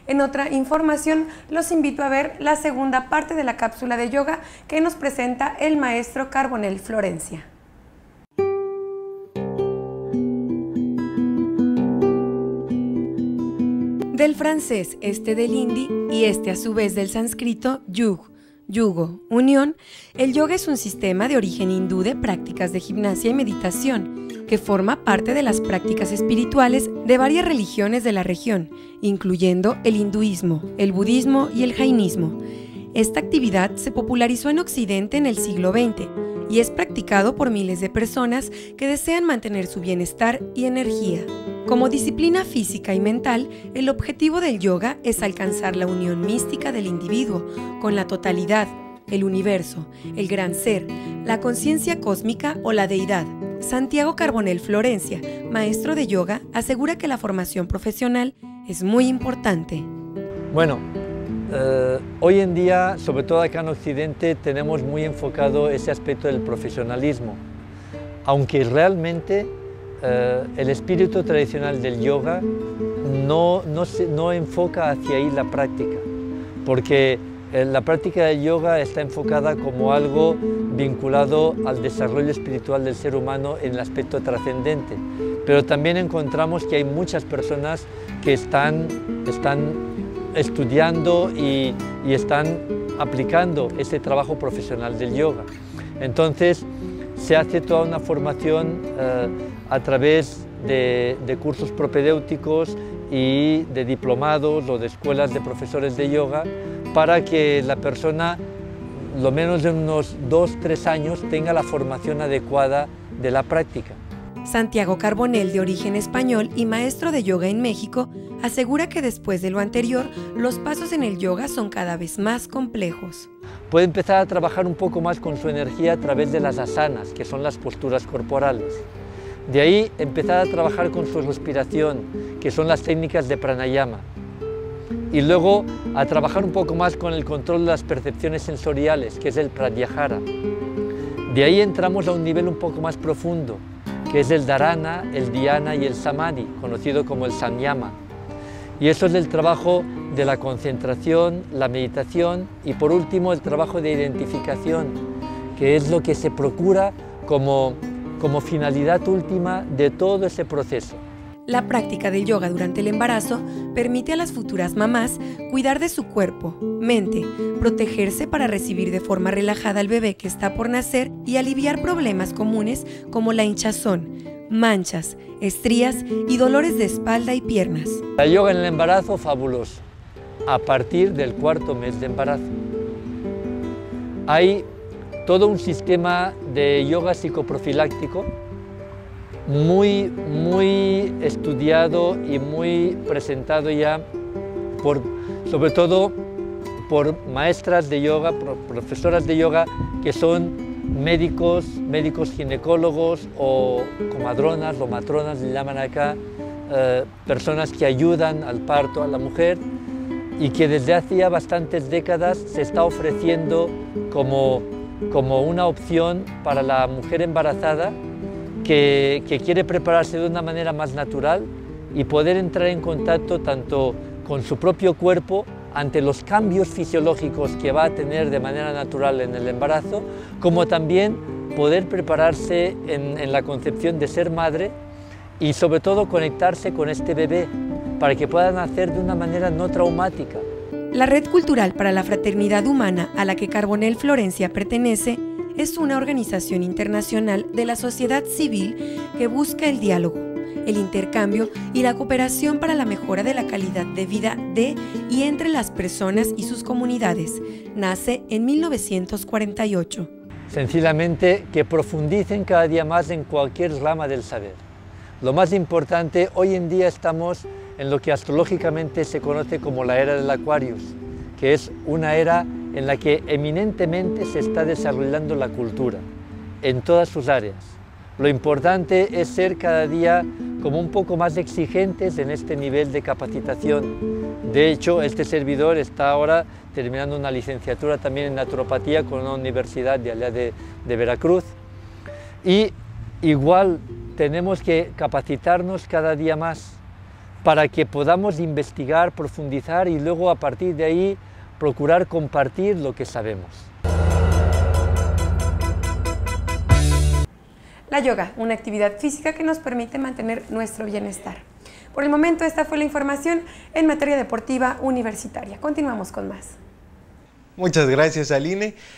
En otra información, los invito a ver la segunda parte de la cápsula de yoga que nos presenta el maestro Carbonell Florencia. Del francés, este del hindi y este a su vez del sánscrito yug, yugo, unión, el yoga es un sistema de origen hindú de prácticas de gimnasia y meditación que forma parte de las prácticas espirituales de varias religiones de la región, incluyendo el hinduismo, el budismo y el jainismo. Esta actividad se popularizó en Occidente en el siglo XX y es practicado por miles de personas que desean mantener su bienestar y energía. Como disciplina física y mental, el objetivo del yoga es alcanzar la unión mística del individuo con la totalidad, el universo, el gran ser, la conciencia cósmica o la deidad. Santiago Carbonell Florencia, maestro de yoga, asegura que la formación profesional es muy importante. Bueno, hoy en día, sobre todo acá en Occidente, tenemos muy enfocado ese aspecto del profesionalismo, aunque realmente el espíritu tradicional del yoga no enfoca hacia ahí la práctica, porque la práctica del yoga está enfocada como algo vinculado al desarrollo espiritual del ser humano en el aspecto trascendente, pero también encontramos que hay muchas personas que están estudiando y están aplicando ese trabajo profesional del yoga. Entonces se hace toda una formación a través de cursos propedéuticos y de diplomados o de escuelas de profesores de yoga para que la persona, lo menos de unos 2-3 años, tenga la formación adecuada de la práctica. Santiago Carbonell, de origen español y maestro de yoga en México, asegura que después de lo anterior, los pasos en el yoga son cada vez más complejos. Puede empezar a trabajar un poco más con su energía a través de las asanas, que son las posturas corporales. De ahí empezar a trabajar con su respiración, que son las técnicas de pranayama. Y luego a trabajar un poco más con el control de las percepciones sensoriales, que es el pratyahara. De ahí entramos a un nivel un poco más profundo, que es el dharana, el dhyana y el samadhi, conocido como el samyama. Y eso es el trabajo de la concentración, la meditación y por último el trabajo de identificación, que es lo que se procura como finalidad última de todo ese proceso. La práctica del yoga durante el embarazo permite a las futuras mamás cuidar de su cuerpo, mente, protegerse para recibir de forma relajada al bebé que está por nacer y aliviar problemas comunes como la hinchazón, manchas, estrías y dolores de espalda y piernas. La yoga en el embarazo, fabuloso, a partir del 4º mes de embarazo. Hay todo un sistema de yoga psicoprofiláctico muy estudiado y muy presentado ya, sobre todo por maestras de yoga, profesoras de yoga que son médicos ginecólogos o comadronas o matronas, le llaman acá, personas que ayudan al parto a la mujer y que desde hace ya bastantes décadas se está ofreciendo como una opción para la mujer embarazada que quiere prepararse de una manera más natural y poder entrar en contacto tanto con su propio cuerpo ante los cambios fisiológicos que va a tener de manera natural en el embarazo, como también poder prepararse en la concepción de ser madre y sobre todo conectarse con este bebé para que pueda nacer de una manera no traumática. La Red Cultural para la Fraternidad Humana a la que Carbonell Florencia pertenece es una organización internacional de la sociedad civil que busca el diálogo, el intercambio y la cooperación para la mejora de la calidad de vida de y entre las personas y sus comunidades. Nace en 1948. Sencillamente que profundicen cada día más en cualquier rama del saber. Lo más importante, hoy en día estamos en lo que astrológicamente se conoce como la era del Aquarius, que es una era en la que eminentemente se está desarrollando la cultura, en todas sus áreas. Lo importante es ser cada día como un poco más exigentes en este nivel de capacitación. De hecho, este servidor está ahora terminando una licenciatura también en naturopatía con una universidad de allá de Veracruz. Y igual tenemos que capacitarnos cada día más, para que podamos investigar, profundizar y luego a partir de ahí procurar compartir lo que sabemos. La yoga, una actividad física que nos permite mantener nuestro bienestar. Por el momento, esta fue la información en materia deportiva universitaria. Continuamos con más. Muchas gracias, Aline.